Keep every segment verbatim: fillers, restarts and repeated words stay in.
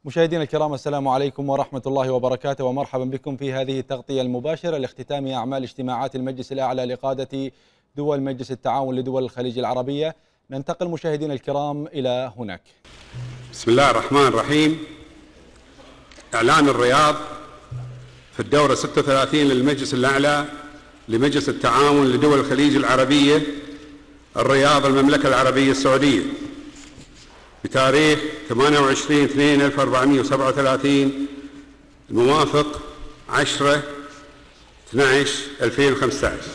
مشاهدينا الكرام، السلام عليكم ورحمة الله وبركاته، ومرحبا بكم في هذه التغطية المباشرة لاختتام أعمال اجتماعات المجلس الأعلى لقادة دول مجلس التعاون لدول الخليج العربية. ننتقل مشاهدينا الكرام إلى هناك. بسم الله الرحمن الرحيم. إعلان الرياض في الدورة ستة وثلاثين للمجلس الأعلى لمجلس التعاون لدول الخليج العربية، الرياض، المملكة العربية السعودية، بتاريخ ثمانية وعشرين اثنين ألف وأربعمئة وسبعة وثلاثين الموافق عشرة اثني عشر ألفين وخمسة عشر.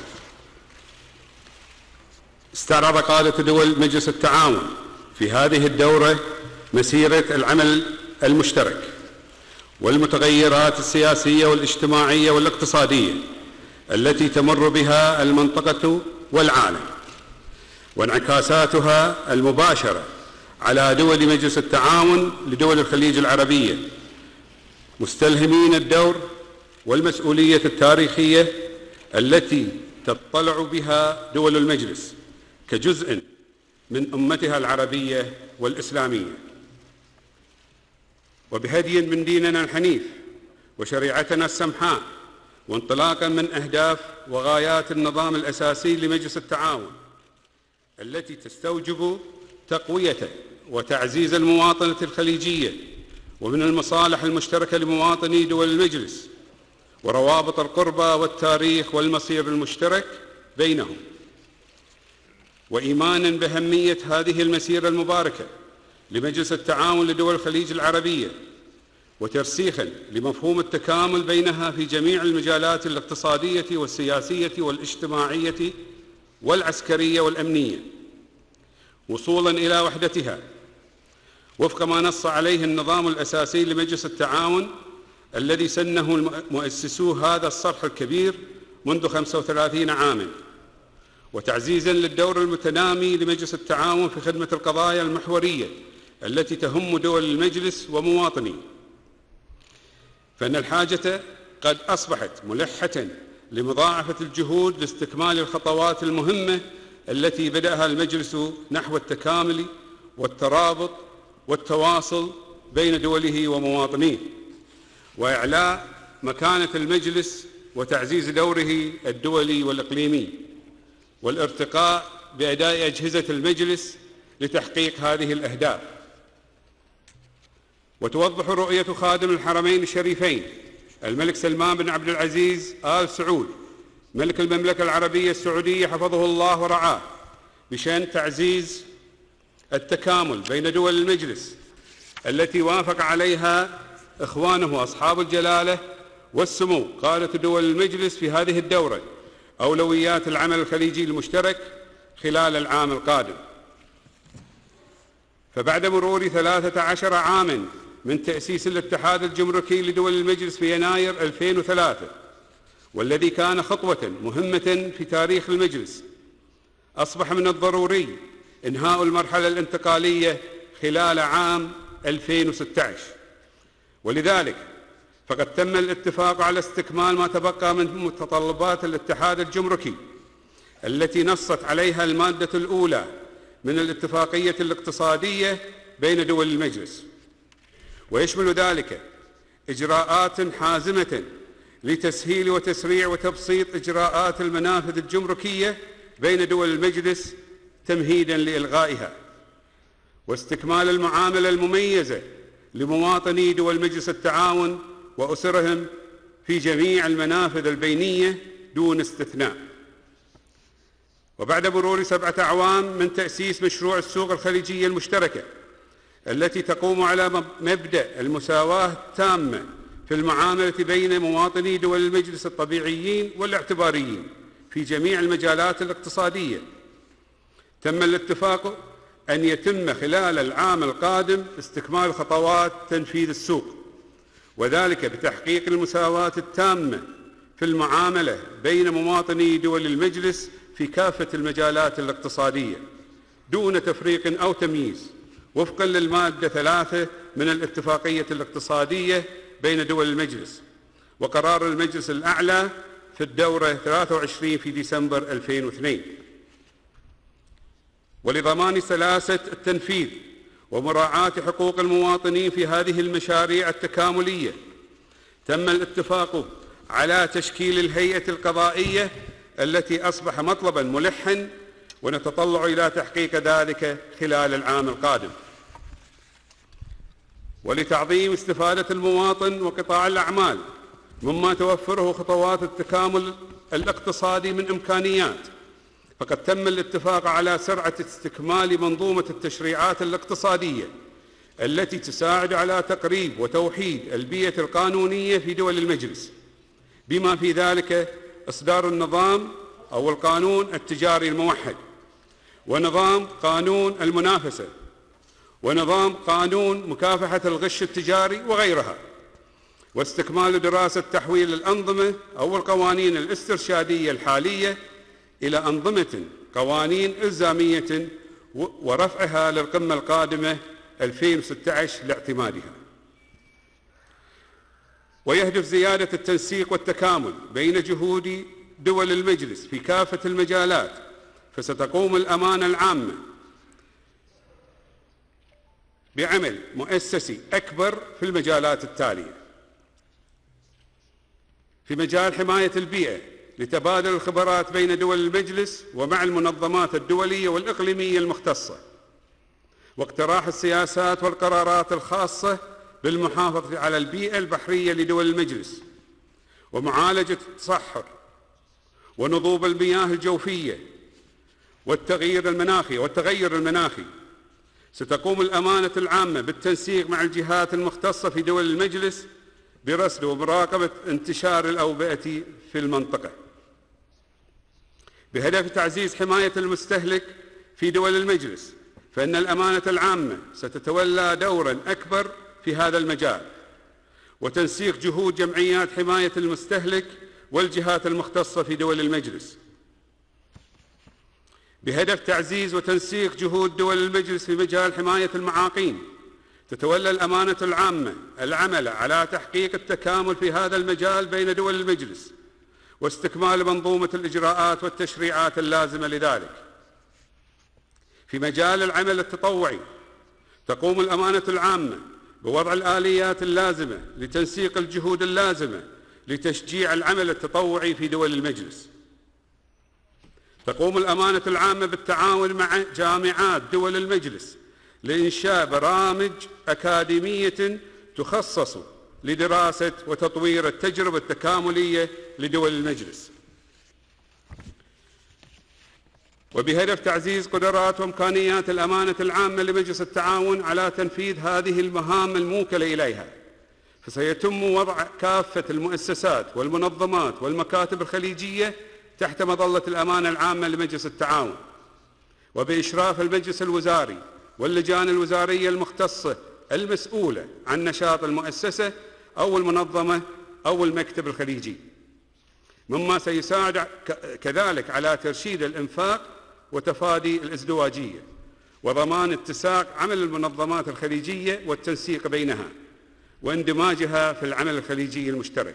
استعرض قادة دول مجلس التعاون في هذه الدورة مسيرة العمل المشترك والمتغيرات السياسية والاجتماعية والاقتصادية التي تمر بها المنطقة والعالم، وانعكاساتها المباشرة على دول مجلس التعاون لدول الخليج العربية، مستلهمين الدور والمسؤولية التاريخية التي تطلع بها دول المجلس كجزء من أمتها العربية والإسلامية، وبهدي من ديننا الحنيف وشريعتنا السمحاء، وانطلاقا من أهداف وغايات النظام الأساسي لمجلس التعاون التي تستوجب تقوية وتعزيز المواطنة الخليجية، ومن المصالح المشتركة لمواطني دول المجلس وروابط القربة والتاريخ والمصير المشترك بينهم، وإيمانا بأهمية هذه المسيرة المباركة لمجلس التعاون لدول الخليج العربية، وترسيخا لمفهوم التكامل بينها في جميع المجالات الاقتصادية والسياسية والاجتماعية والعسكرية والأمنية، وصولا إلى وحدتها وفق ما نص عليه النظام الأساسي لمجلس التعاون الذي سنه مؤسسو هذا الصرح الكبير منذ خمسة وثلاثين عاما، وتعزيزا للدور المتنامي لمجلس التعاون في خدمة القضايا المحورية التي تهم دول المجلس ومواطنيه، فإن الحاجة قد أصبحت ملحة لمضاعفة الجهود لاستكمال الخطوات المهمة التي بدأها المجلس نحو التكامل والترابط والتواصل بين دوله ومواطنيه، وإعلاء مكانة المجلس وتعزيز دوره الدولي والإقليمي، والارتقاء بأداء أجهزة المجلس لتحقيق هذه الأهداف. وتوضح رؤية خادم الحرمين الشريفين الملك سلمان بن عبد العزيز آل سعود ملك المملكة العربية السعودية حفظه الله ورعاه بشأن تعزيز التكامل بين دول المجلس التي وافق عليها إخوانه أصحاب الجلالة والسمو قادة دول المجلس في هذه الدورة أولويات العمل الخليجي المشترك خلال العام القادم. فبعد مرور ثلاثة عشر عاما من تأسيس الاتحاد الجمركي لدول المجلس في يناير ألفين وثلاثة، والذي كان خطوة مهمة في تاريخ المجلس، أصبح من الضروري إنهاء المرحلة الانتقالية خلال عام ألفين وستة عشر، ولذلك فقد تم الاتفاق على استكمال ما تبقى من متطلبات الاتحاد الجمركي التي نصت عليها المادة الأولى من الاتفاقية الاقتصادية بين دول المجلس، ويشمل ذلك إجراءات حازمة لتسهيل وتسريع وتبسيط إجراءات المنافذ الجمركية بين دول المجلس تمهيداً لإلغائها، واستكمال المعاملة المميزة لمواطني دول مجلس التعاون وأسرهم في جميع المنافذ البينية دون استثناء. وبعد مرور سبعة أعوام من تأسيس مشروع السوق الخليجية المشتركة التي تقوم على مبدأ المساواة التامة في المعاملة بين مواطني دول المجلس الطبيعيين والاعتباريين في جميع المجالات الاقتصادية، تم الاتفاق أن يتم خلال العام القادم استكمال خطوات تنفيذ السوق، وذلك بتحقيق المساواة التامة في المعاملة بين مواطني دول المجلس في كافة المجالات الاقتصادية دون تفريق أو تمييز، وفقا للمادة ثلاثة من الاتفاقية الاقتصادية بين دول المجلس وقرار المجلس الأعلى في الدورة ثلاثة وعشرين في ديسمبر ألفين واثنين. ولضمان سلاسة التنفيذ ومراعاة حقوق المواطنين في هذه المشاريع التكاملية، تم الاتفاق على تشكيل الهيئة القضائية التي أصبح مطلبا ملحا، ونتطلع إلى تحقيق ذلك خلال العام القادم. ولتعظيم استفادة المواطن وقطاع الأعمال مما توفره خطوات التكامل الاقتصادي من إمكانيات، فقد تم الاتفاق على سرعة استكمال منظومة التشريعات الاقتصادية التي تساعد على تقريب وتوحيد البيئة القانونية في دول المجلس، بما في ذلك إصدار النظام أو القانون التجاري الموحد، ونظام قانون المنافسة، ونظام قانون مكافحة الغش التجاري وغيرها، واستكمال دراسة تحويل الأنظمة أو القوانين الاسترشادية الحالية إلى أنظمة قوانين إلزامية ورفعها للقمة القادمة ألفين وستة عشر لاعتمادها. ويهدف زيادة التنسيق والتكامل بين جهود دول المجلس في كافة المجالات، فستقوم الأمانة العامة بعمل مؤسسي أكبر في المجالات التالية: في مجال حماية البيئة لتبادل الخبرات بين دول المجلس ومع المنظمات الدولية والإقليمية المختصة، واقتراح السياسات والقرارات الخاصة بالمحافظة على البيئة البحرية لدول المجلس، ومعالجة التصحر ونضوب المياه الجوفية والتغيير المناخي والتغير المناخي. ستقوم الأمانة العامة بالتنسيق مع الجهات المختصة في دول المجلس برصد ومراقبة انتشار الأوبئة في المنطقة، بهدف تعزيز حماية المستهلك في دول المجلس، فإن الأمانة العامة ستتولى دورا أكبر في هذا المجال، وتنسيق جهود جمعيات حماية المستهلك والجهات المختصة في دول المجلس، بهدف تعزيز وتنسيق جهود دول المجلس في مجال حماية المعاقين. تتولى الأمانة العامة العمل على تحقيق التكامل في هذا المجال بين دول المجلس، واستكمال منظومة الإجراءات والتشريعات اللازمة لذلك. في مجال العمل التطوعي تقوم الأمانة العامة بوضع الآليات اللازمة لتنسيق الجهود اللازمة لتشجيع العمل التطوعي في دول المجلس. تقوم الأمانة العامة بالتعاون مع جامعات دول المجلس لإنشاء برامج أكاديمية تخصص لدراسة وتطوير التجربة التكاملية لدول المجلس، وبهدف تعزيز قدرات وإمكانيات الأمانة العامة لمجلس التعاون على تنفيذ هذه المهام الموكلة إليها، فسيتم وضع كافة المؤسسات والمنظمات والمكاتب الخليجية تحت مظلة الأمانة العامة لمجلس التعاون، وبإشراف المجلس الوزاري واللجان الوزارية المختصة المسؤولة عن نشاط المؤسسة أو المنظمة أو المكتب الخليجي، مما سيساعد كذلك على ترشيد الإنفاق وتفادي الازدواجية، وضمان اتساق عمل المنظمات الخليجية والتنسيق بينها واندماجها في العمل الخليجي المشترك.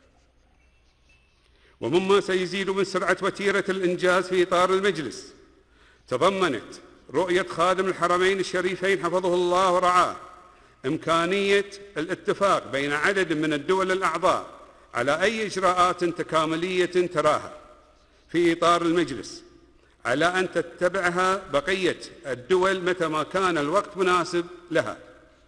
ومما سيزيد من سرعة وتيرة الإنجاز في إطار المجلس، تضمنت رؤية خادم الحرمين الشريفين حفظه الله ورعاه إمكانية الاتفاق بين عدد من الدول الأعضاء على أي إجراءات تكاملية تراها في إطار المجلس، على أن تتبعها بقية الدول متى ما كان الوقت مناسب لها.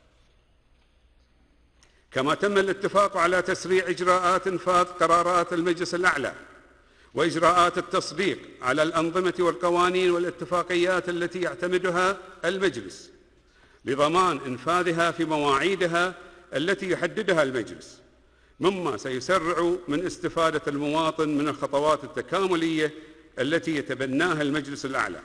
كما تم الاتفاق على تسريع إجراءات إنفاذ قرارات المجلس الأعلى وإجراءات التصديق على الأنظمة والقوانين والاتفاقيات التي يعتمدها المجلس لضمان إنفاذها في مواعيدها التي يحددها المجلس، مما سيسرع من استفادة المواطن من الخطوات التكاملية التي يتبناها المجلس الأعلى.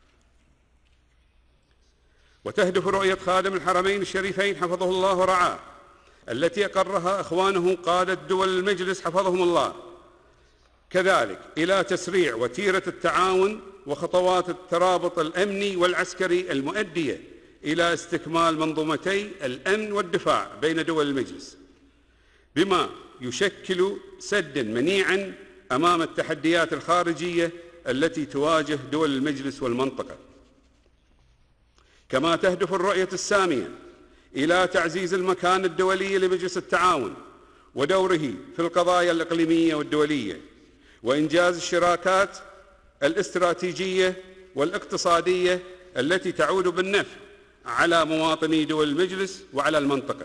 وتهدف رؤية خادم الحرمين الشريفين حفظه الله ورعاه التي أقرها إخوانه قادة دول المجلس حفظهم الله كذلك إلى تسريع وتيرة التعاون وخطوات الترابط الأمني والعسكري المؤدية إلى استكمال منظومتي الأمن والدفاع بين دول المجلس، بما يشكل سداً منيعاً أمام التحديات الخارجية التي تواجه دول المجلس والمنطقة. كما تهدف الرؤية السامية إلى تعزيز المكانة الدولية لمجلس التعاون ودوره في القضايا الإقليمية والدولية، وإنجاز الشراكات الاستراتيجية والاقتصادية التي تعود بالنفع على مواطني دول المجلس وعلى المنطقة.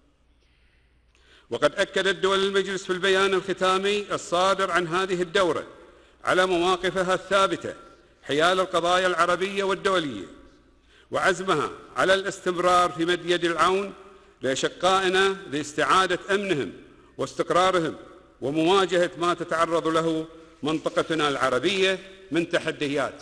وقد أكدت دول المجلس في البيان الختامي الصادر عن هذه الدورة على مواقفها الثابتة حيال القضايا العربية والدولية، وعزمها على الاستمرار في مد يد العون لأشقائنا لاستعادة أمنهم واستقرارهم ومواجهة ما تتعرض له منطقتنا العربية من تحديات.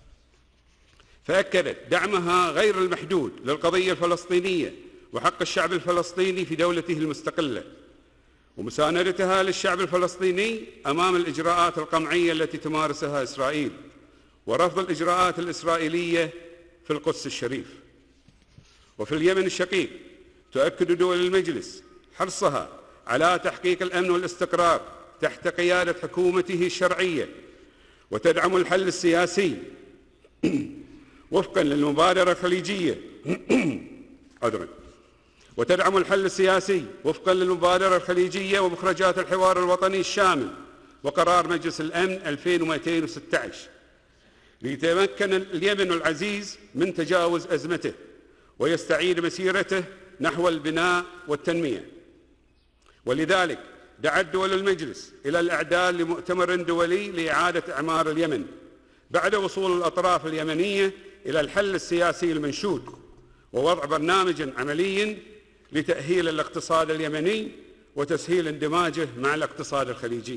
فأكدت دعمها غير المحدود للقضية الفلسطينية وحق الشعب الفلسطيني في دولته المستقلة، ومساندتها للشعب الفلسطيني أمام الإجراءات القمعية التي تمارسها إسرائيل، ورفض الإجراءات الإسرائيلية في القدس الشريف. وفي اليمن الشقيق تؤكد دول المجلس حرصها على تحقيق الأمن والاستقرار تحت قيادة حكومته الشرعية، وتدعم الحل السياسي وفقا للمبادرة الخليجية عذرا وتدعم الحل السياسي وفقا للمبادرة الخليجية ومخرجات الحوار الوطني الشامل وقرار مجلس الأمن ألفين ومئتين وستة عشر، ليتمكن اليمن العزيز من تجاوز أزمته ويستعيد مسيرته نحو البناء والتنمية. ولذلك دعت دول المجلس إلى الإعداد لمؤتمر دولي لإعادة إعمار اليمن بعد وصول الأطراف اليمنية إلى الحل السياسي المنشود، ووضع برنامج عملي لتأهيل الاقتصاد اليمني وتسهيل اندماجه مع الاقتصاد الخليجي.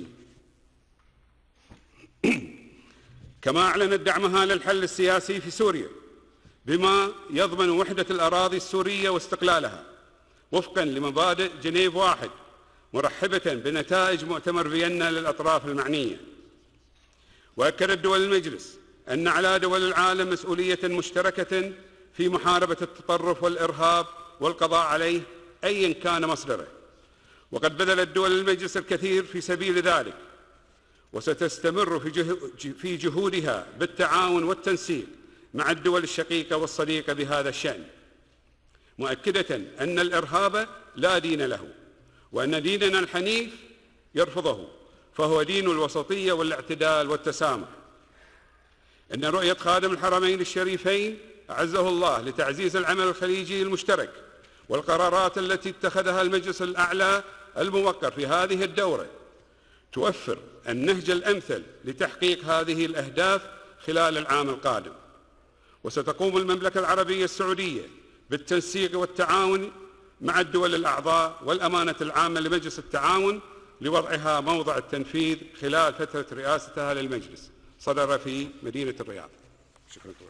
كما أعلنت دعمها للحل السياسي في سوريا بما يضمن وحدة الأراضي السورية واستقلالها وفقا لمبادئ جنيف واحد، مرحبة بنتائج مؤتمر فيينا للأطراف المعنية. وأكدت دول المجلس أن على دول العالم مسؤولية مشتركة في محاربة التطرف والإرهاب والقضاء عليه أيا كان مصدره، وقد بذلت دول المجلس الكثير في سبيل ذلك، وستستمر في جهودها بالتعاون والتنسيق مع الدول الشقيقة والصديقة بهذا الشأن، مؤكدة أن الإرهاب لا دين له، وأن ديننا الحنيف يرفضه، فهو دين الوسطية والاعتدال والتسامح. إن رؤية خادم الحرمين الشريفين أعزه الله لتعزيز العمل الخليجي المشترك والقرارات التي اتخذها المجلس الأعلى الموقر في هذه الدورة توفر النهج الأمثل لتحقيق هذه الأهداف خلال العام القادم. وستقوم المملكة العربية السعودية بالتنسيق والتعاون مع الدول الأعضاء والأمانة العامة لمجلس التعاون لوضعها موضع التنفيذ خلال فترة رئاستها للمجلس. صدر في مدينة الرياض. شكرا لكم.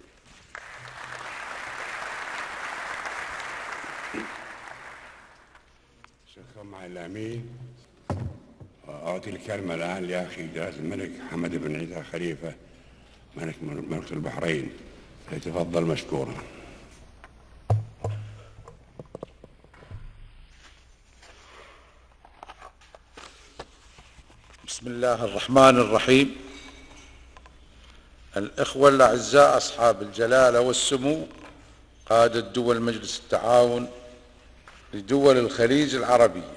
شكرا مع الأمين. أعطي الكلمة الآن لأخي جلالة الملك حمد بن عيسى خليفة ملك مملكة البحرين، يتفضل مشكورا. بسم الله الرحمن الرحيم. الإخوة الأعزاء أصحاب الجلالة والسمو قادة دول مجلس التعاون لدول الخليج العربية،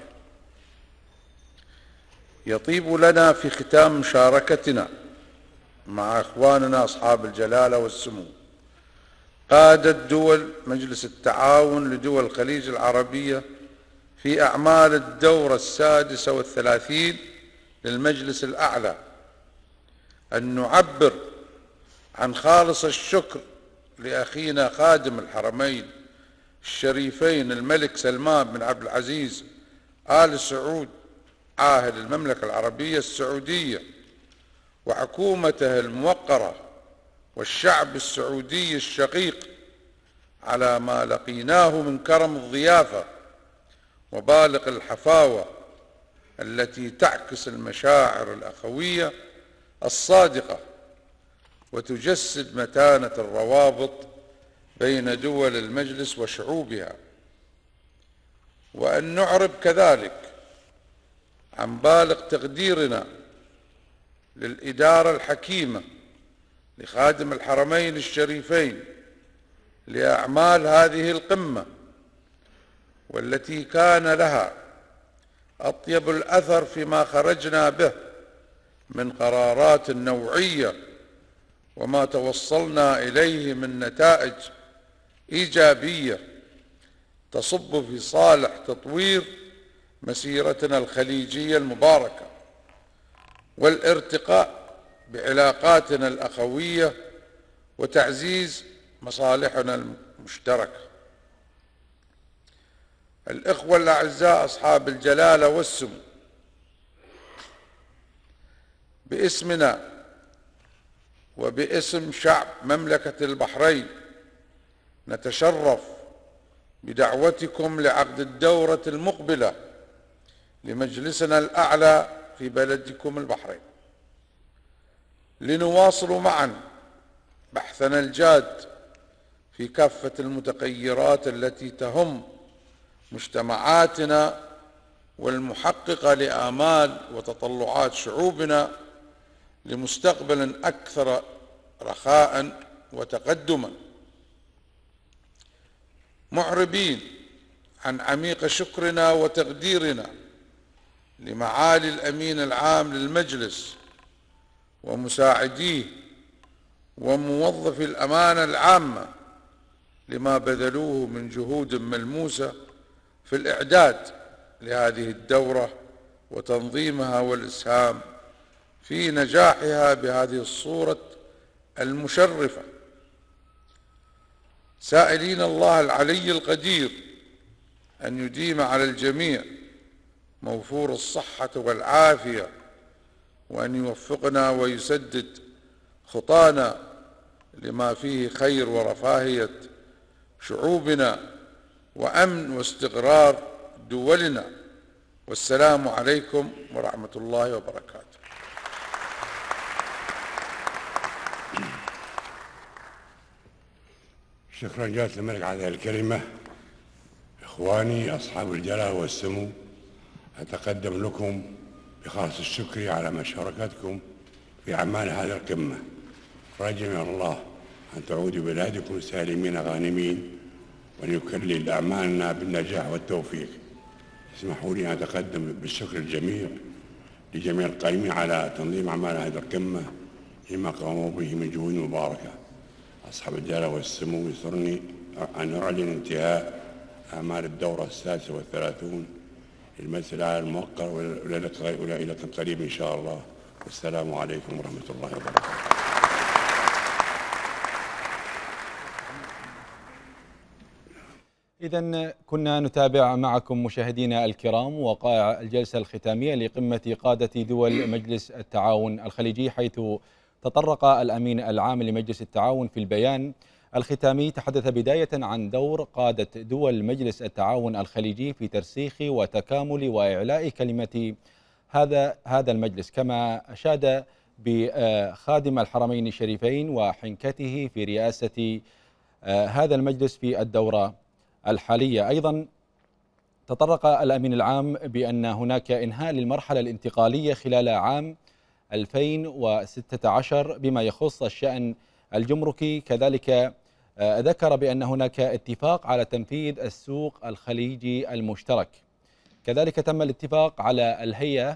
يطيب لنا في ختام مشاركتنا مع إخواننا أصحاب الجلالة والسمو قادة دول مجلس التعاون لدول الخليج العربية في أعمال الدورة السادسة والثلاثين للمجلس الأعلى أن نعبر عن خالص الشكر لأخينا خادم الحرمين الشريفين الملك سلمان بن عبد العزيز آل سعود عاهل المملكة العربية السعودية وحكومته الموقرة والشعب السعودي الشقيق على ما لقيناه من كرم الضيافة وبالغ الحفاوة التي تعكس المشاعر الأخوية الصادقة وتجسد متانة الروابط بين دول المجلس وشعوبها، وأن نعرب كذلك عن بالغ تقديرنا للإدارة الحكيمة لخادم الحرمين الشريفين لأعمال هذه القمة، والتي كان لها أطيب الأثر فيما خرجنا به من قرارات نوعية وما توصلنا إليه من نتائج إيجابية تصب في صالح تطوير مسيرتنا الخليجية المباركة والارتقاء بعلاقاتنا الأخوية وتعزيز مصالحنا المشتركة. الإخوة الأعزاء أصحاب الجلالة والسمو، باسمنا وباسم شعب مملكة البحرين نتشرف بدعوتكم لعقد الدورة المقبلة لمجلسنا الأعلى في بلدكم البحرين، لنواصل معا بحثنا الجاد في كافة المتغيرات التي تهم مجتمعاتنا والمحققة لآمال وتطلعات شعوبنا لمستقبل أكثر رخاء وتقدما، معربين عن عميق شكرنا وتقديرنا لمعالي الأمين العام للمجلس ومساعديه وموظفي الأمانة العامة لما بذلوه من جهود ملموسة في الإعداد لهذه الدورة وتنظيمها والإسهام في نجاحها بهذه الصورة المشرفة، سائلين الله العلي القدير أن يديم على الجميع موفور الصحة والعافية، وأن يوفقنا ويسدد خطانا لما فيه خير ورفاهية شعوبنا وأمن واستقرار دولنا. والسلام عليكم ورحمة الله وبركاته. شكرا جزيلا الملك على هذه الكلمة. إخواني أصحاب الجلالة والسمو، أتقدم لكم بخالص الشكر على مشاركتكم في أعمال هذه القمة، راجين من الله أن تعودوا بلادكم سالمين غانمين، وأن يكلل أعمالنا بالنجاح والتوفيق. اسمحوا لي أن أتقدم بالشكر الجميع لجميع القائمين على تنظيم أعمال هذه القمة لما قاموا به من جهود مباركة. أصحاب الجلالة والسمو، يسرني أن أعلن انتهاء أعمال الدورة السادسة والثلاثون للمجلس الأعلى الموقر وإلى ليلة قريب إن شاء الله. والسلام عليكم ورحمة الله وبركاته. إذن كنا نتابع معكم مشاهدينا الكرام وقائع الجلسة الختامية لقمة قادة دول مجلس التعاون الخليجي، حيث تطرق الأمين العام لمجلس التعاون في البيان الختامي تحدث بداية عن دور قادة دول مجلس التعاون الخليجي في ترسيخ وتكامل وإعلاء كلمة هذا هذا المجلس، كما أشاد بخادم الحرمين الشريفين وحنكته في رئاسة هذا المجلس في الدورة الحالية. أيضا تطرق الأمين العام بأن هناك إنهاء للمرحلة الانتقالية خلال عام ألفين وستة عشر بما يخص الشأن الجمركي. كذلك ذكر بأن هناك اتفاق على تنفيذ السوق الخليجي المشترك. كذلك تم الاتفاق على الهيئة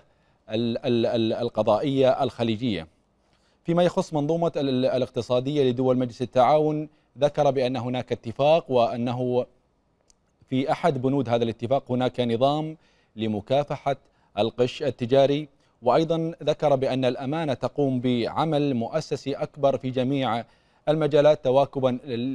القضائية الخليجية. فيما يخص منظومة الاقتصادية لدول مجلس التعاون، ذكر بأن هناك اتفاق وأنه في أحد بنود هذا الاتفاق هناك نظام لمكافحة الغش التجاري. وأيضا ذكر بأن الأمانة تقوم بعمل مؤسسي أكبر في جميع المجالات تواكبا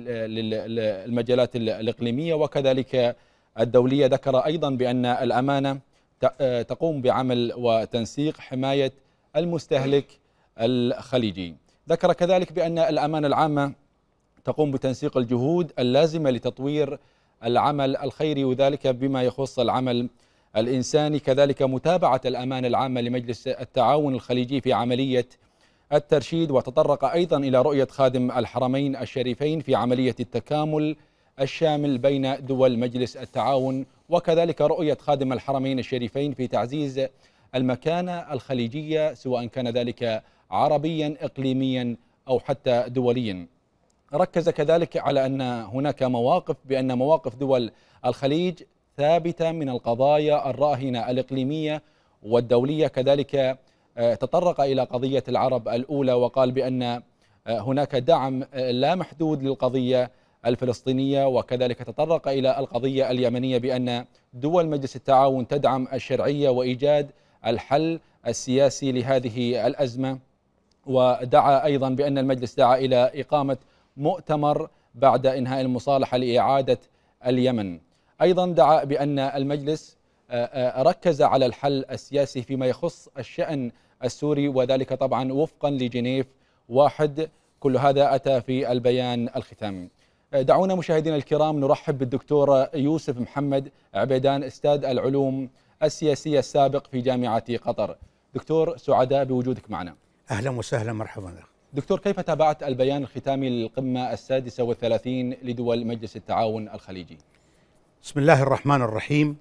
للمجالات الإقليمية وكذلك الدولية. ذكر أيضا بأن الأمانة تقوم بعمل وتنسيق حماية المستهلك الخليجي. ذكر كذلك بأن الأمانة العامة تقوم بتنسيق الجهود اللازمة لتطوير العمل الخيري وذلك بما يخص العمل الإنساني. كذلك متابعة الأمانة العامة لمجلس التعاون الخليجي في عملية الترشيد. وتطرق أيضا إلى رؤية خادم الحرمين الشريفين في عملية التكامل الشامل بين دول مجلس التعاون، وكذلك رؤية خادم الحرمين الشريفين في تعزيز المكانة الخليجية سواء كان ذلك عربيا إقليميا أو حتى دوليا. ركز كذلك على أن هناك مواقف بأن مواقف دول الخليج ثابتة من القضايا الراهنة الإقليمية والدولية. كذلك تطرق إلى قضية العرب الأولى وقال بأن هناك دعم لا محدود للقضية الفلسطينية، وكذلك تطرق إلى القضية اليمنية بأن دول مجلس التعاون تدعم الشرعية وإيجاد الحل السياسي لهذه الأزمة. ودعا أيضا بأن المجلس دعا إلى إقامة مؤتمر بعد إنهاء المصالحة لإعادة اليمن. أيضا دعا بأن المجلس ركز على الحل السياسي فيما يخص الشأن السوري، وذلك طبعا وفقا لجنيف واحد. كل هذا أتى في البيان الختامي. دعونا مشاهدينا الكرام نرحب بالدكتور يوسف محمد عبيدان، أستاذ العلوم السياسية السابق في جامعة قطر. دكتور، سعداء بوجودك معنا. أهلا وسهلا، مرحبا. دكتور، كيف تابعت البيان الختامي للقمة السادسة والثلاثين لدول مجلس التعاون الخليجي؟ بسم الله الرحمن الرحيم.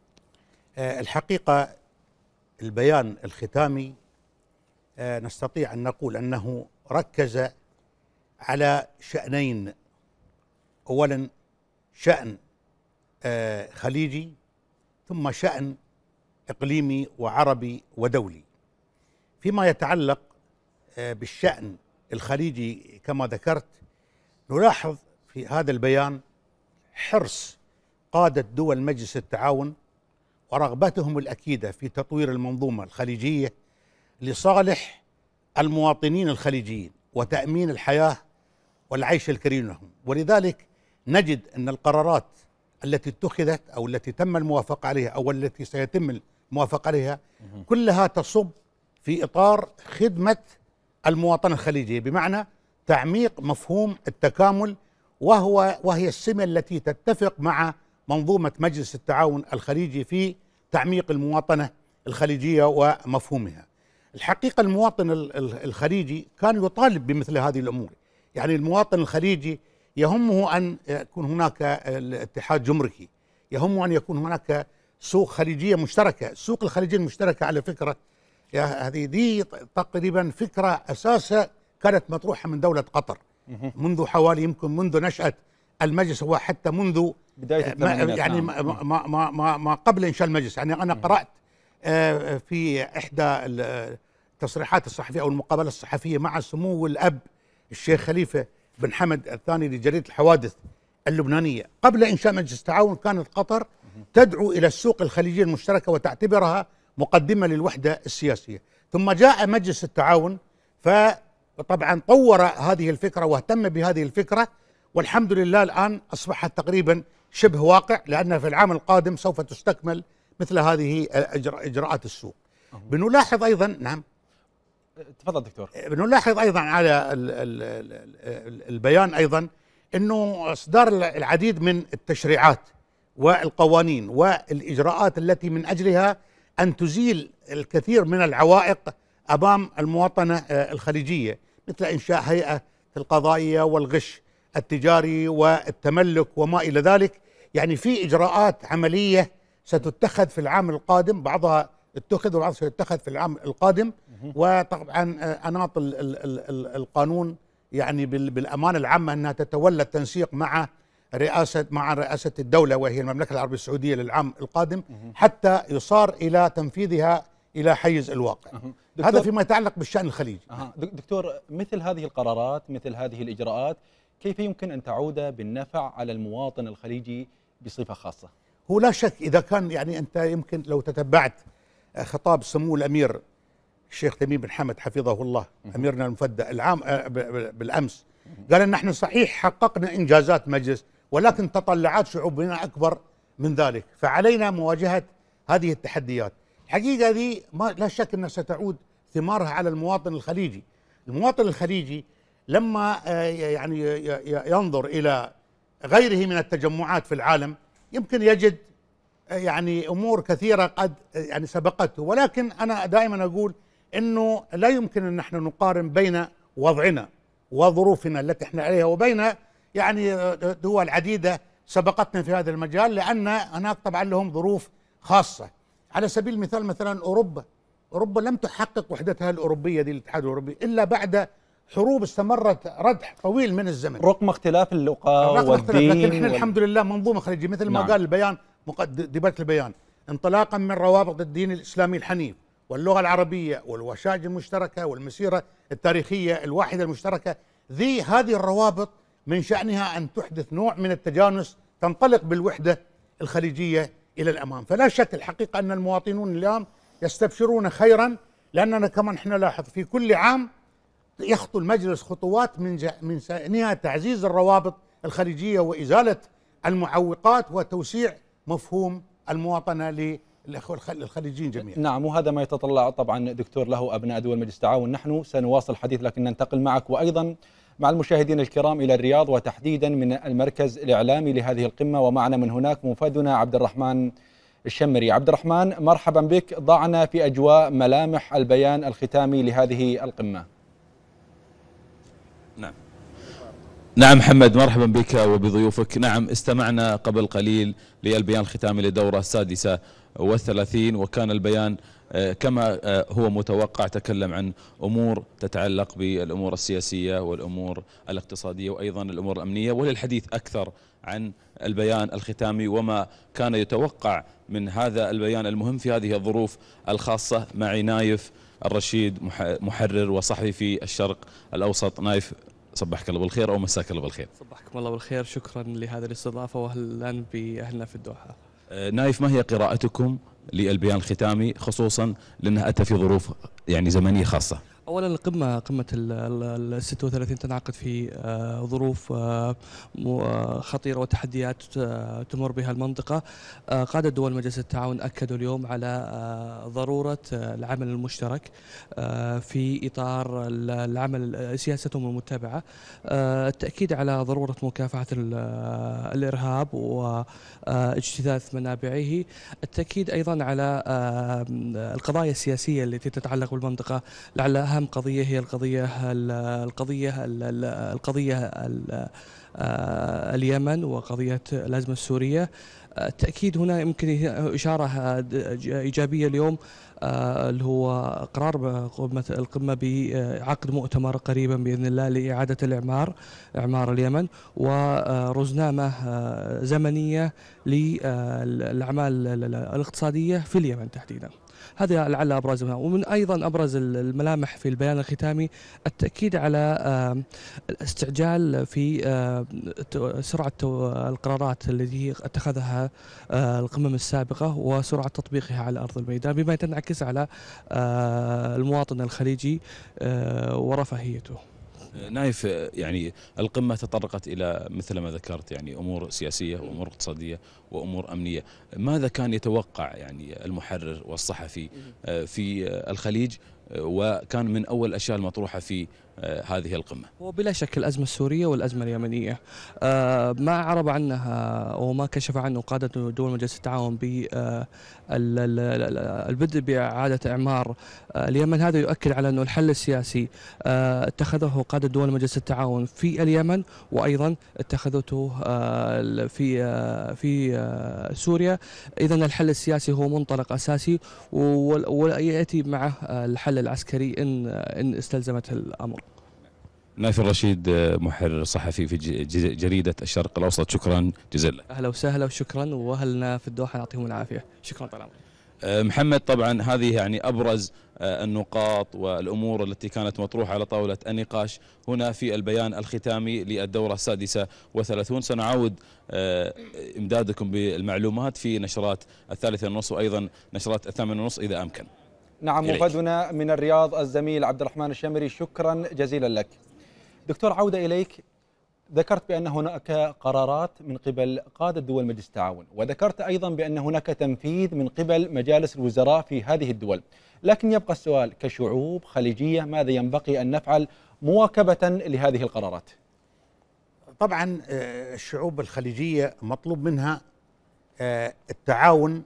الحقيقة البيان الختامي نستطيع أن نقول أنه ركز على شأنين. أولا شأن خليجي، ثم شأن إقليمي وعربي ودولي. فيما يتعلق بالشأن الخليجي كما ذكرت، نلاحظ في هذا البيان حرص قادة دول مجلس التعاون ورغبتهم الأكيدة في تطوير المنظومة الخليجية لصالح المواطنين الخليجيين وتأمين الحياة والعيش الكريم لهم. ولذلك نجد أن القرارات التي اتخذت أو التي تم الموافقة عليها أو التي سيتم الموافقة عليها كلها تصب في إطار خدمة المواطن الخليجي، بمعنى تعميق مفهوم التكامل، وهو وهي السمة التي تتفق مع منظومة مجلس التعاون الخليجي في تعميق المواطنة الخليجية ومفهومها. الحقيقة المواطن الخليجي كان يطالب بمثل هذه الأمور. يعني المواطن الخليجي يهمه أن يكون هناك الاتحاد جمركي، يهمه أن يكون هناك سوق خليجية مشتركة. السوق الخليجية المشتركة على فكرة هذه دي تقريبا فكرة أساسا كانت مطروحة من دولة قطر منذ حوالي يمكن منذ نشأة المجلس، وحتى منذ بداية الثمانينات، يعني نعم. ما, ما, ما, ما قبل إنشاء المجلس. يعني أنا قرأت في إحدى التصريحات الصحفية أو المقابلة الصحفية مع سمو الأب الشيخ خليفة بن حمد الثاني لجريدة الحوادث اللبنانية، قبل إنشاء مجلس التعاون كانت قطر تدعو إلى السوق الخليجية المشتركة وتعتبرها مقدمة للوحدة السياسية. ثم جاء مجلس التعاون فطبعا طور هذه الفكرة واهتم بهذه الفكرة، والحمد لله الآن أصبحت تقريبا شبه واقع، لأن في العام القادم سوف تستكمل مثل هذه إجراءات السوق. بنلاحظ أيضا نعم تفضل دكتور. بنلاحظ أيضا على البيان أيضا أنه إصدار العديد من التشريعات والقوانين والإجراءات التي من أجلها أن تزيل الكثير من العوائق أمام المواطنة الخليجية، مثل إنشاء هيئة القضائية والغش التجاري والتملك وما إلى ذلك. يعني في إجراءات عملية ستتخذ في العام القادم، بعضها اتخذ وبعضها سيتخذ في العام القادم. وطبعا أناط القانون يعني بالأمانة العامة أنها تتولى التنسيق مع رئاسة مع رئاسة الدولة وهي المملكة العربية السعودية للعام القادم، حتى يصار إلى تنفيذها إلى حيز الواقع. هذا فيما يتعلق بالشأن الخليجي. دكتور، مثل هذه القرارات، مثل هذه الإجراءات، كيف يمكن أن تعود بالنفع على المواطن الخليجي بصفة خاصة؟ هو لا شك إذا كان يعني أنت يمكن لو تتبعت خطاب سمو الأمير الشيخ تميم بن حمد حفظه الله أميرنا المفدى العام بالأمس، قال أن نحن صحيح حققنا إنجازات مجلس، ولكن تطلعات شعوبنا أكبر من ذلك، فعلينا مواجهة هذه التحديات. الحقيقة دي ما لا شك أنها ستعود ثمارها على المواطن الخليجي. المواطن الخليجي لما يعني ينظر إلى غيره من التجمعات في العالم يمكن يجد يعني أمور كثيرة قد يعني سبقته، ولكن أنا دائما أقول أنه لا يمكن أن نحن نقارن بين وضعنا وظروفنا التي احنا عليها وبين يعني دول عديدة سبقتنا في هذا المجال، لأن هناك طبعا لهم ظروف خاصة. على سبيل المثال مثلا أوروبا أوروبا لم تحقق وحدتها الأوروبية دي الاتحاد الأوروبي إلا بعد حروب استمرت ردح طويل من الزمن رغم اختلاف اللغة والدين، لكن احنا وال... الحمد لله منظومة خليجية مثل ما نعم. قال البيان ديباجة البيان، انطلاقا من روابط الدين الإسلامي الحنيف واللغة العربية والوشائج المشتركة والمسيرة التاريخية الواحدة المشتركة، ذي هذه الروابط من شأنها أن تحدث نوع من التجانس تنطلق بالوحدة الخليجية إلى الأمام. فلا شك الحقيقة أن المواطنون اليوم يستبشرون خيرا، لأننا كمان احنا لاحظ في كل عام يخطو المجلس خطوات من من شأنها تعزيز الروابط الخليجية وإزالة المعوقات وتوسيع مفهوم المواطنة للأخوة الخليجيين جميعا. نعم، وهذا ما يتطلع طبعا دكتور له أبناء دول مجلس التعاون. نحن سنواصل الحديث لكن ننتقل معك وأيضا مع المشاهدين الكرام إلى الرياض وتحديدا من المركز الإعلامي لهذه القمة، ومعنا من هناك مفادنا عبد الرحمن الشمري. عبد الرحمن مرحبا بك، ضعنا في أجواء ملامح البيان الختامي لهذه القمة. نعم نعم محمد، مرحبا بك وبضيوفك. نعم، استمعنا قبل قليل للبيان الختامي للدورة السادسة والثلاثين، وكان البيان كما هو متوقع تكلم عن أمور تتعلق بالأمور السياسية والأمور الاقتصادية وأيضا الأمور الأمنية. وللحديث أكثر عن البيان الختامي وما كان يتوقع من هذا البيان المهم في هذه الظروف الخاصة، معي نايف الرشيد محرر وصحفي في الشرق الأوسط. نايف، صبحك الله بالخير أو مساك الله بالخير. صبحكم الله بالخير، شكرا لهذه الاستضافة وأهلا بأهلنا في الدوحة. نايف، ما هي قراءتكم للبيان الختامي خصوصا لأنها أتى في ظروف يعني زمنية خاصة؟ أولا القمة قمة ال ستة وثلاثين تنعقد في ظروف خطيرة وتحديات تمر بها المنطقة. قادة دول مجلس التعاون أكدوا اليوم على ضرورة العمل المشترك في إطار العمل سياستهم المتبعة، التأكيد على ضرورة مكافحة الإرهاب واجتثاث منابعه، التأكيد أيضا على القضايا السياسية التي تتعلق بالمنطقة، لعل أهم قضية هي القضية القضية القضية اليمن وقضية الأزمة السورية. التأكيد هنا يمكن إشارة إيجابية اليوم اللي هو قرار القمة بعقد مؤتمر قريبا بإذن الله لإعادة الإعمار إعمار اليمن ورزنامة زمنية للأعمال الاقتصادية في اليمن تحديدا. هذا لعل أبرزها. ومن أيضا أبرز الملامح في البيان الختامي التأكيد على الاستعجال في سرعة القرارات التي اتخذها القمم السابقة وسرعة تطبيقها على أرض الميدان، بما تنعكس على المواطن الخليجي ورفاهيته. نايف، يعني القمة تطرقت إلى مثل ما ذكرت يعني أمور سياسية وأمور اقتصادية وأمور أمنية. ماذا كان يتوقع يعني المحرر والصحفي في الخليج وكان من أول الأشياء المطروحة في هذه القمة؟ وبلا شك الأزمة السورية والأزمة اليمنية، ما عرب عنها وما كشف عنه قادة دول مجلس التعاون بالبدء بإعادة إعمار اليمن. هذا يؤكد على أنه الحل السياسي اتخذه قادة دول مجلس التعاون في اليمن وأيضا اتخذته في في سوريا. إذن الحل السياسي هو منطلق أساسي ويأتي معه الحل العسكري إن إن استلزمت الأمر. نايف الرشيد محرر صحفي في جريدة الشرق الأوسط، شكرا جزيلا. أهلا وسهلا وشكرا، وأهلنا في الدوحة يعطيهم العافية. شكرا طال عمرك. محمد، طبعا هذه يعني أبرز النقاط والأمور التي كانت مطروحة على طاولة النقاش هنا في البيان الختامي للدورة السادسة والثلاثون. سنعود إمدادكم بالمعلومات في نشرات الثالثة ونصف وأيضا نشرات الثامنة ونصف إذا أمكن. نعم، مفادنا من الرياض الزميل عبد الرحمن الشمري، شكرا جزيلا لك. دكتور، عودة إليك. ذكرت بأن هناك قرارات من قبل قادة دول مجلس التعاون، وذكرت أيضا بأن هناك تنفيذ من قبل مجالس الوزراء في هذه الدول، لكن يبقى السؤال كشعوب خليجية ماذا ينبغي أن نفعل مواكبة لهذه القرارات؟ طبعا الشعوب الخليجية مطلوب منها التعاون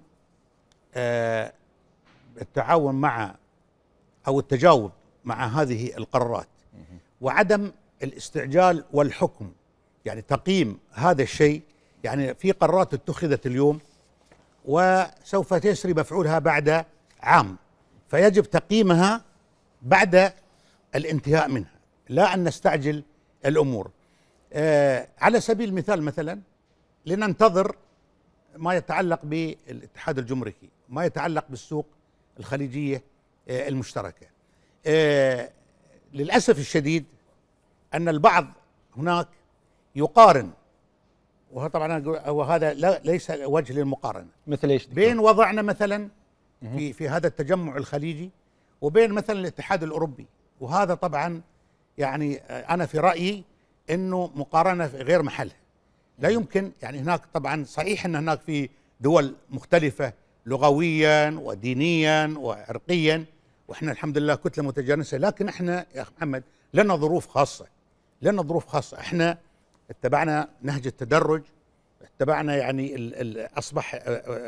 التعاون مع أو التجاوب مع هذه القرارات وعدم الاستعجال والحكم، يعني تقييم هذا الشيء. يعني في قرارات اتخذت اليوم وسوف تسري مفعولها بعد عام، فيجب تقييمها بعد الانتهاء منها. لا أن نستعجل الأمور. آه على سبيل المثال مثلا لننتظر ما يتعلق بالاتحاد الجمركي، ما يتعلق بالسوق الخليجية آه المشتركة. آه للأسف الشديد أن البعض هناك يقارن، وطبعا وهذا لا ليس وجه للمقارنة، مثل ايش؟ بين وضعنا مثلا في في هذا التجمع الخليجي وبين مثلا الاتحاد الأوروبي، وهذا طبعا يعني أنا في رأيي أنه مقارنة غير محلها. لا يمكن، يعني هناك طبعا صحيح أن هناك في دول مختلفة لغويا ودينيا وعرقيا، وإحنا الحمد لله كتلة متجانسة، لكن إحنا يا أخي محمد لنا ظروف خاصة، لنا ظروف خاصة. إحنا اتبعنا نهج التدرج، اتبعنا يعني ال ال أصبح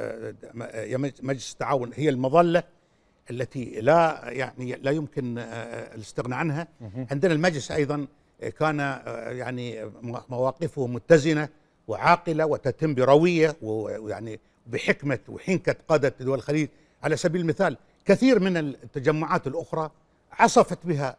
مجلس التعاون هي المظلة التي لا يعني لا يمكن الاستغناء عنها. عندنا المجلس أيضا كان يعني مواقفه متزنة وعاقلة وتتم بروية ويعني بحكمة وحنكة قادة دول الخليج. على سبيل المثال كثير من التجمعات الأخرى عصفت بها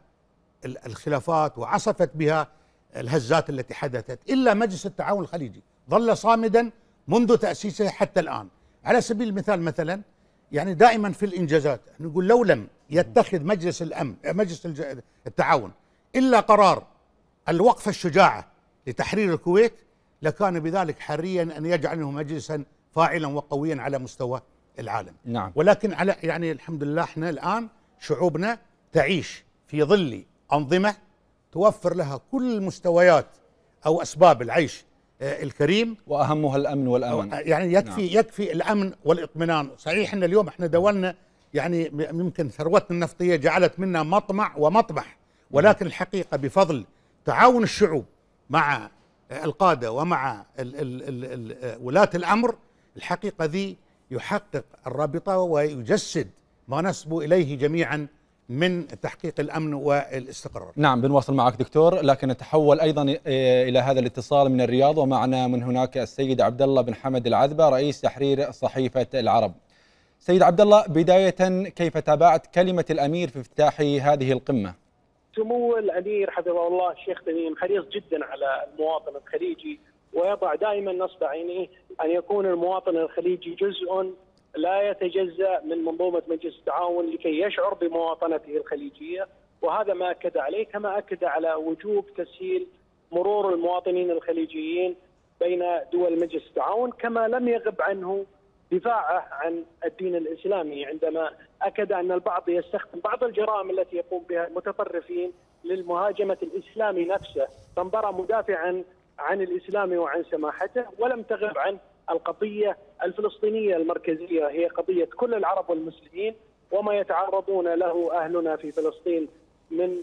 الخلافات وعصفت بها الهزات التي حدثت، إلا مجلس التعاون الخليجي ظل صامدا منذ تأسيسه حتى الآن. على سبيل المثال مثلا يعني دائما في الإنجازات نقول لو لم يتخذ مجلس الأمن مجلس التعاون إلا قرار الوقفة الشجاعة لتحرير الكويت لكان بذلك حريا أن يجعله مجلسا فاعلا وقويا على مستوى العالم. نعم. ولكن على يعني الحمد لله احنا الآن شعوبنا تعيش في ظل أنظمة توفر لها كل مستويات أو أسباب العيش الكريم، وأهمها الأمن والأمان. يعني يكفي نعم. يكفي الأمن والإطمئنان. صحيح أن اليوم احنا دولنا يعني يمكن ثروتنا النفطية جعلت منا مطمع ومطمح، ولكن الحقيقة بفضل تعاون الشعوب مع القادة ومع ال ال ال ال ولاة الأمر الحقيقة ذي يحقق الرابطة ويجسد ما نسبو إليه جميعا من تحقيق الأمن والاستقرار. نعم بنواصل معك دكتور، لكن نتحول أيضا إلى هذا الاتصال من الرياض، ومعنا من هناك السيد عبد الله بن حمد العذبة رئيس تحرير صحيفة العرب. سيد عبد الله، بداية كيف تابعت كلمة الأمير في افتتاح هذه القمة؟ سمو الأمير حفظه الله الشيخ تميم حريص جدا على المواطن الخليجي، ويضع دائما نصب عينيه أن يكون المواطن الخليجي جزء لا يتجزأ من منظومة مجلس التعاون لكي يشعر بمواطنته الخليجية، وهذا ما أكد عليه، كما أكد على وجوب تسهيل مرور المواطنين الخليجيين بين دول مجلس التعاون، كما لم يغب عنه دفاعه عن الدين الإسلامي عندما أكد أن البعض يستخدم بعض الجرائم التي يقوم بها المتطرفين للمهاجمة الإسلامي نفسه، فانبرى مدافعا عن الإسلام وعن سماحته، ولم تغب عن القضية الفلسطينية المركزية، هي قضية كل العرب والمسلمين وما يتعرضون له أهلنا في فلسطين من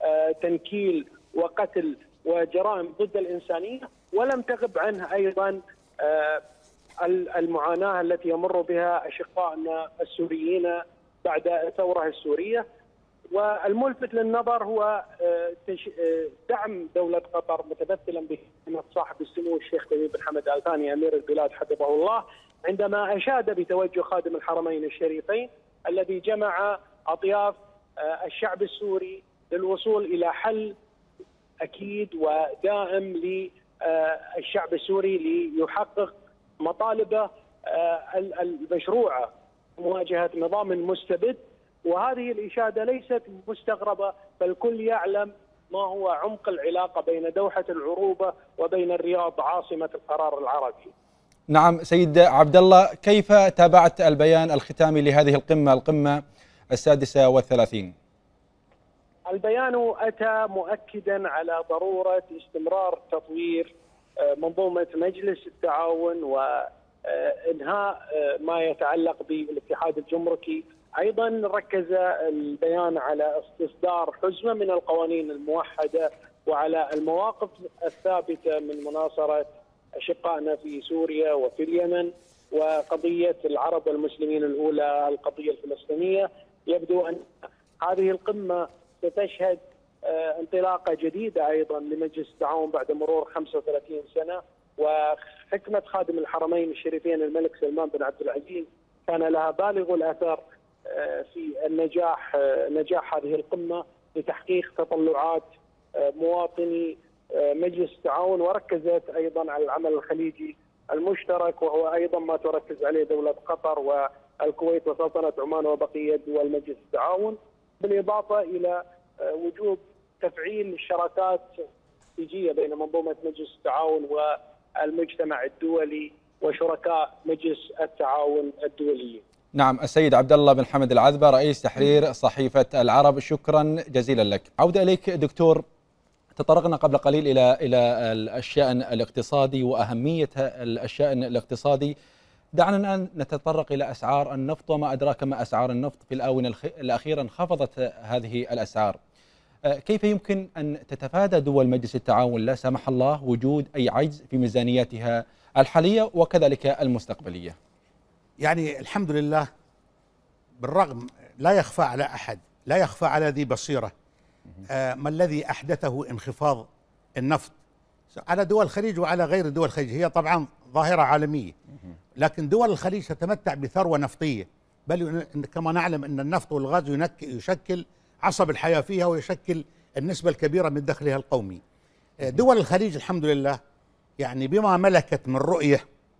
تنكيل وقتل وجرائم ضد الإنسانية، ولم تغب عنه أيضا المعاناة التي يمر بها أشقائنا السوريين بعد الثورة السورية. والملفت للنظر هو دعم دولة قطر متمثلا بكلمة صاحب السمو الشيخ تميم بن حمد آل ثاني أمير البلاد حفظه الله، عندما أشاد بتوجه خادم الحرمين الشريفين الذي جمع أطياف الشعب السوري للوصول إلى حل أكيد ودائم للشعب السوري ليحقق مطالبه المشروعة مواجهة نظام مستبد. وهذه الإشادة ليست مستغربة، فالكل يعلم ما هو عمق العلاقة بين دوحة العروبة وبين الرياض عاصمة القرار العربي. نعم سيد عبد الله، كيف تابعت البيان الختامي لهذه القمة القمة السادسة والثلاثين؟ البيان أتى مؤكدا على ضرورة استمرار تطوير منظومة مجلس التعاون وإنهاء ما يتعلق بالاتحاد الجمركي. أيضا ركز البيان على استصدار حزمة من القوانين الموحدة وعلى المواقف الثابتة من مناصرة أشقائنا في سوريا وفي اليمن وقضية العرب والمسلمين الأولى القضية الفلسطينية. يبدو أن هذه القمة ستشهد انطلاقة جديدة أيضا لمجلس التعاون بعد مرور خمسة وثلاثين سنة، وحكمة خادم الحرمين الشريفين الملك سلمان بن عبد العزيز كان لها بالغ الأثر في النجاح نجاح هذه القمة لتحقيق تطلعات مواطني مجلس التعاون، وركزت أيضا على العمل الخليجي المشترك، وهو أيضا ما تركز عليه دولة قطر والكويت وسلطنة عمان وبقية دول مجلس التعاون، بالإضافة إلى وجوب تفعيل الشراكات الاستراتيجية بين منظومة مجلس التعاون والمجتمع الدولي وشركاء مجلس التعاون الدولي. نعم، السيد عبد الله بن حمد العذبة رئيس تحرير صحيفة العرب، شكرا جزيلا لك. عودة إليك دكتور، تطرقنا قبل قليل إلى إلى الشأن الاقتصادي وأهمية الشأن الاقتصادي. دعنا الآن نتطرق إلى أسعار النفط، وما أدراك ما أسعار النفط في الآونة الأخيرة انخفضت هذه الأسعار. كيف يمكن أن تتفادى دول مجلس التعاون لا سمح الله وجود أي عجز في ميزانياتها الحالية وكذلك المستقبلية؟ يعني الحمد لله، بالرغم لا يخفى على أحد، لا يخفى على ذي بصيرة آه ما الذي أحدثه انخفاض النفط على دول الخليج وعلى غير دول الخليج. هي طبعا ظاهرة عالمية، لكن دول الخليج تتمتع بثروة نفطية، بل كما نعلم أن النفط والغاز يشكل عصب الحياة فيها ويشكل النسبة الكبيرة من دخلها القومي. دول الخليج الحمد لله يعني بما ملكت من رؤية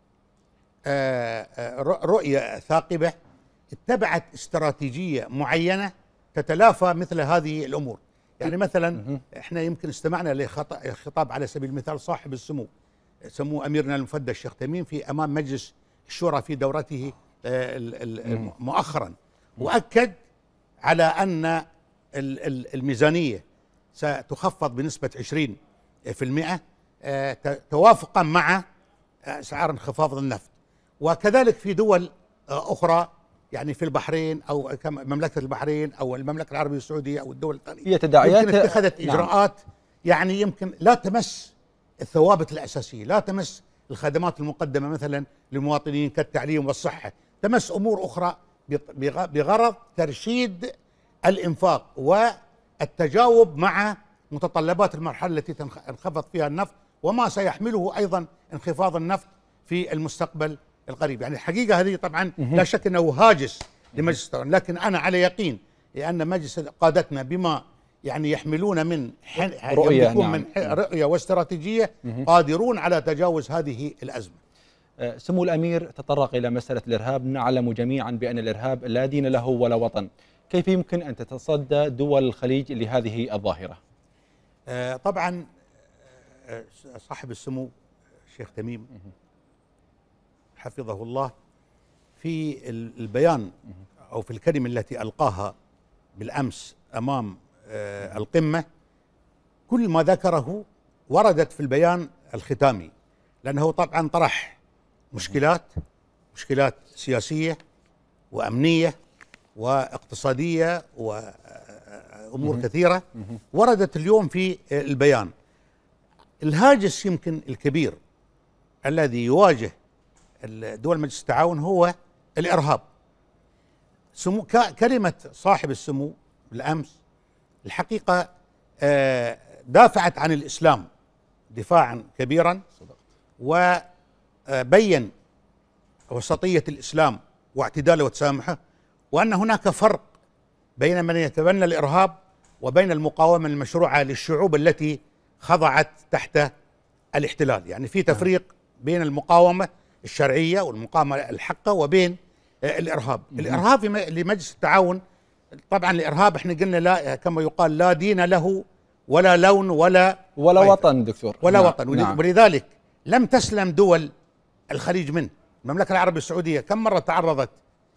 رؤية ثاقبة اتبعت استراتيجية معينة تتلافى مثل هذه الأمور. يعني مثلا احنا يمكن استمعنا لخطاب على سبيل المثال صاحب السمو سمو أميرنا المفدى الشيخ تميم في أمام مجلس الشورى في دورته مؤخرا، وأكد على أن الميزانية ستخفض بنسبة عشرين بالمئة توافقا مع أسعار انخفاض النفط. وكذلك في دول أخرى، يعني في البحرين أو مملكة البحرين أو المملكة العربية السعودية أو الدول الثانية، هي تداعيات يمكن اتخذت إجراءات نعم. يعني يمكن لا تمس الثوابت الأساسية، لا تمس الخدمات المقدمة مثلا للمواطنين كالتعليم والصحة، تمس أمور أخرى بغرض ترشيد الإنفاق والتجاوب مع متطلبات المرحلة التي انخفض فيها النفط وما سيحمله أيضا انخفاض النفط في المستقبل القريب. يعني الحقيقة هذه طبعا لا شك أنه هاجس لمجلس التعاون، لكن أنا على يقين لأن مجلس قادتنا بما يعني يحملون من رؤية, نعم. من رؤية واستراتيجية قادرون على تجاوز هذه الأزمة. سمو الأمير تطرق إلى مسألة الإرهاب، نعلم جميعا بأن الإرهاب لا دين له ولا وطن، كيف يمكن أن تتصدى دول الخليج لهذه الظاهرة؟ آه طبعا آه صاحب السمو الشيخ تميم حفظه الله في البيان أو في الكلمة التي ألقاها بالأمس أمام آه القمة، كل ما ذكره وردت في البيان الختامي، لأنه طبعا طرح مشكلات مشكلات سياسية وأمنية واقتصادية وأمور كثيرة وردت اليوم في البيان. الهاجس يمكن الكبير الذي يواجه دول مجلس التعاون هو الإرهاب. سمو كلمة صاحب السمو بالأمس الحقيقة دافعت عن الإسلام دفاعا كبيرا، وبين وسطية الإسلام واعتداله وتسامحه، وأن هناك فرق بين من يتبنى الإرهاب وبين المقاومة المشروعة للشعوب التي خضعت تحت الاحتلال. يعني في تفريق بين المقاومة الشرعية والمقاومة الحقة وبين الإرهاب. الإرهاب لمجلس التعاون طبعا الإرهاب احنا قلنا لا كما يقال لا دين له ولا لون ولا ولا وطن دكتور ولا نعم. وطن نعم. ولذلك لم تسلم دول الخليج منه. المملكة العربية السعودية كم مرة تعرضت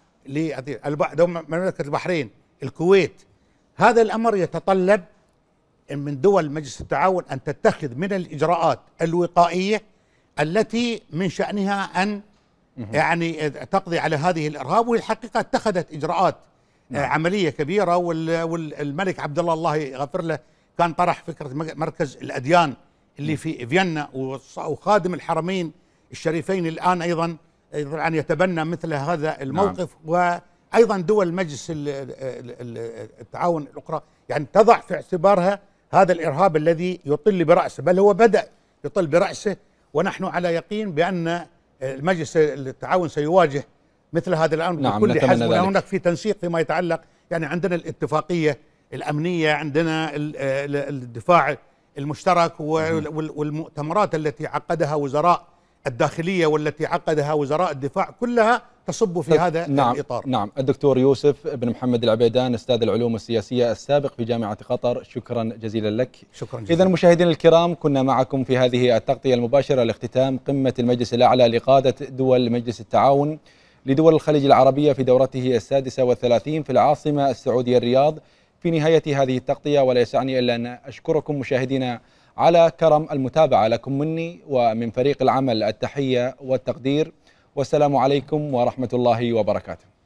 لمملكة البحرين، الكويت. هذا الأمر يتطلب من دول مجلس التعاون أن تتخذ من الإجراءات الوقائية التي من شأنها أن يعني تقضي على هذه الإرهاب، والحقيقة اتخذت إجراءات نعم. عملية كبيرة. والملك عبد الله الله يغفر له كان طرح فكرة مركز الأديان اللي في فيينا، وخادم الحرمين الشريفين الآن أيضا طبعا يتبنى مثل هذا الموقف نعم. وأيضا دول مجلس التعاون الأخرى يعني تضع في اعتبارها هذا الإرهاب الذي يطل برأسه، بل هو بدأ يطل برأسه، ونحن على يقين بأن المجلس التعاون سيواجه مثل هذا الأمر نعم بكل حزم. وهناك في تنسيق فيما يتعلق، يعني عندنا الاتفاقية الأمنية، عندنا الدفاع المشترك والمؤتمرات التي عقدها وزراء الداخلية والتي عقدها وزراء الدفاع كلها تصب في هذا نعم الإطار. نعم. الدكتور يوسف بن محمد العبيدان أستاذ العلوم السياسية السابق في جامعة قطر، شكرا جزيلا لك. شكرا جزيلا. إذا مشاهدينا الكرام، كنا معكم في هذه التغطية المباشرة لاختتام قمة المجلس الأعلى لقادة دول مجلس التعاون لدول الخليج العربية في دورته السادسة والثلاثين في العاصمة السعودية الرياض. في نهاية هذه التغطية ولا يسعني إلا أن أشكركم مشاهدينا على كرم المتابعة. لكم مني ومن فريق العمل التحية والتقدير، والسلام عليكم ورحمة الله وبركاته.